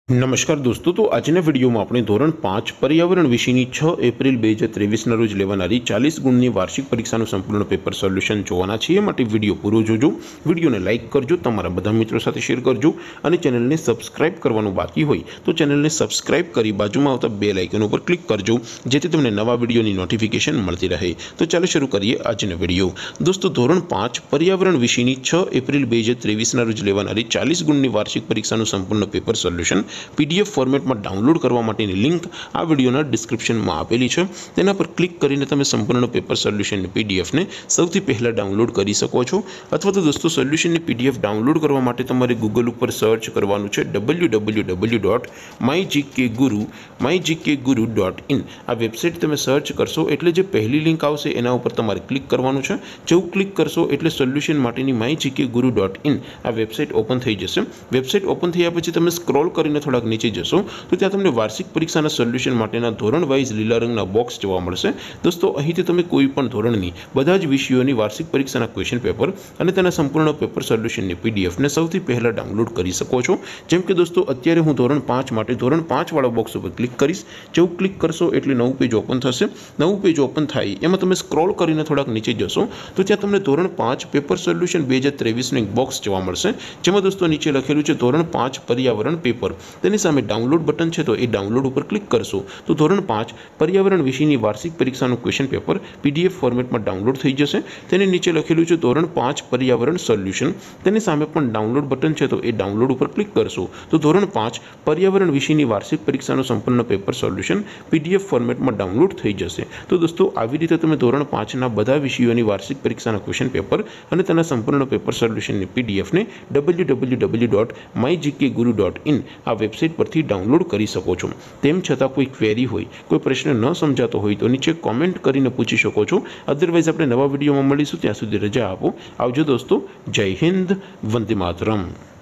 नमस्कार दोस्तों, तो આજના વિડીયોમાં આપણે ધોરણ 5 પર્યાવરણ વિષયની 6 એપ્રિલ 2023ના રોજ લેવાનારી 40 ગુણની વાર્ષિક પરીક્ષાનું સંપૂર્ણ પેપર સોલ્યુશન જોવાના છીએ। માટે વિડીયો પૂરો જોજો, વિડીયોને લાઇક કરજો, તમારા બધા મિત્રો સાથે શેર કરજો અને ચેનલને સબસ્ક્રાઇબ કરવાનું બાકી હોય તો ચેનલને સબસ્ક્રાઇબ કરી બાજુમાં આવતા બેલ આઇકન ઉપર ક્લિક કરજો, જેથી તમને નવા વિડીયોની નોટિફિકેશન મળતી રહે। તો ચાલો શરૂ કરીએ આજનો વિડીયો। દોસ્તો, ધોરણ 5 પર્યાવરણ વિષયની 6 એપ્રિલ 2023ના રોજ લેવાનારી 40 ગુણની વાર્ષિક પરીક્ષાનું સંપૂર્ણ પેપર સોલ્યુશન पीडीएफ फॉर्मेट में डाउनलॉड करवा माटेनी लिंक आ वीडियोना डिस्क्रिप्शन में आपेली है। तेना पर क्लिक करीने तमे संपूर्ण पेपर सोल्यूशन पीडीएफ ने सौथी पहला डाउनलॉड करी सको छो। अथवा तो दोस्तों, सोल्यूशन पीडीएफ डाउनलॉड करवा माटे तमारे गूगल पर सर्च करवानुं छे www.mygkguru.in। आ वेबसाइट तमे सर्च करशो एटले जे पहली लिंक आवशे एना उपर तमारे क्लिक करवानुं छे। जेवुं क्लिक करशो एटले सोल्यूशन माटेनी mygkguru.in आ वेबसाइट ओपन थई जशे। वेबसाइट ओपन थया पछी तमे स्क्रॉल करीने थोड़ा नीचे जशो तो त्यां तमने वार्षिक परीक्षाना सोल्यूशन माटेना धोरण वाइज लीला रंगना बॉक्स जोवा मळशे। दोस्तों, અહીંથી તમે કોઈ પણ ધોરણની બધા જ વિષયોની વાર્ષિક પરીક્ષાના ક્વેશ્ચન પેપર અને તેના સંપૂર્ણ પેપર સોલ્યુશનની પીડીએફ ને સૌથી પહેલા ડાઉનલોડ કરી શકો છો। જેમ કે દોસ્તો, અત્યારે હું ધોરણ 5 માટે ધોરણ 5 વાળા બોક્સ ઉપર ક્લિક કરીશ। જેવું ક્લિક કરશો એટલે નવું પેજ ઓપન થશે। નવું પેજ ઓપન થાય એમાં તમે સ્ક્રોલ કરીને થોડાક નીચે જશો તો ત્યાં તમને ધોરણ 5 પેપર સોલ્યુશન 2023 નું એક બોક્સ જોવા મળશે, જેમાં દોસ્તો નીચે લખેલું છે ધોરણ 5 પર્યાવરણ પેપર। તેની સામે डाउनलॉड बटन है तो ये डाउनलॉड पर क्लिक करशो तो धोरण 5 पर्यावरण विषयની वार्षिक परीक्षाનું क्वेश्चन पेपर पीडीएफ फॉर्मेट में डाउनलॉड થઈ જશે। તેની નીચે લખેલું છે ધોરણ 5 पर्यावरण सोल्यूशन। તેની સામે પણ डाउनलॉड बटन है तो ये डाउनलॉड पर क्लिक करशो तो धोरण 5 पर्यावरण विषयની वार्षिक परीक्षाનું संपूर्ण पेपर सोल्यूशन पीडीएफ फॉर्मेट में डाउनलॉड થઈ જશે। तो दोस्तों, આવી રીતે તમે ધોરણ 5 ના બધા વિષયોની વાર્ષિક પરીક્ષાના ક્વેશ્ચન પેપર અને તેના સંપૂર્ણ પેપર સોલ્યુશનની પીડીએફ ને www.mygkguru.in આ વેબસાઇટ પરથી डाउनलॉड करी सको छो। तेम छतां कोई क्वेरी होय, कोई प्रश्न न समझातो होय तो नीचे कॉमेंट करीने पूछी शको छो। अदरवाइज आपणे नवा विडियोमां मळीशुं, त्यां सुधी रजा आपो। आवजो दोस्तों। जय हिंद, वंदे मातरम।